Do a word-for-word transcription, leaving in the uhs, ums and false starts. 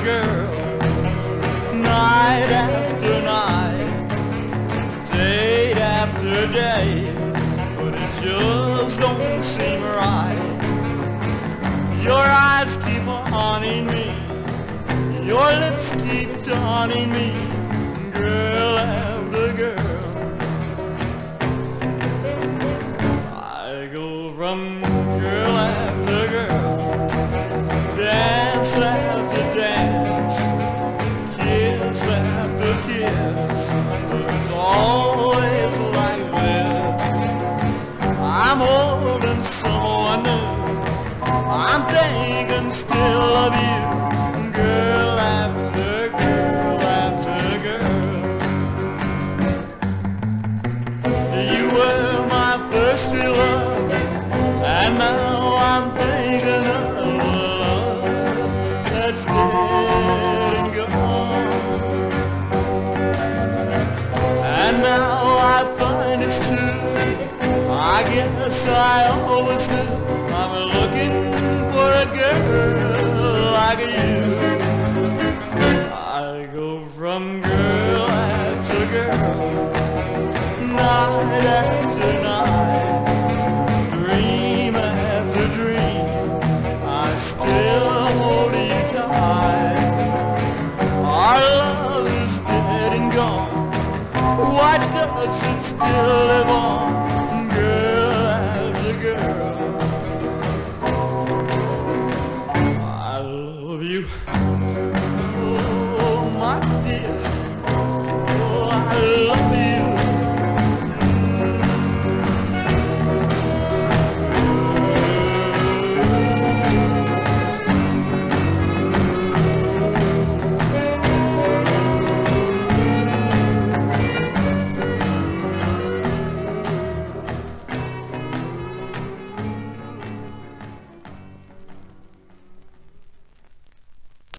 girl, night after night, day after day, but it just don't seem right. Your eyes keep haunting me, your lips keep taunting me, girl after girl. I go from girl after girl, dance after dance, kiss after kiss, but it's always like this. I'm holding someone new, I'm thinking still of you, girl after girl after girl. You were my first real love, and now I'm thinking of love that's dead and gone. And now I find it's true, I guess I always knew, I'm looking for a girl like you. I go from girl after girl, night after night, dream after dream, I still hold you tight. Our love is dead and gone, why does it still live on?